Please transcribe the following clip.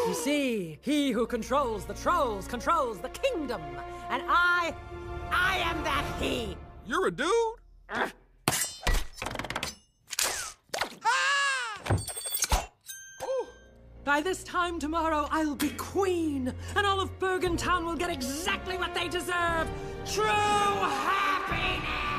You see, he who controls the trolls controls the kingdom. And I am that he. You're a dude? By this time tomorrow, I'll be queen, and all of Bergen Town will get exactly what they deserve. True happiness!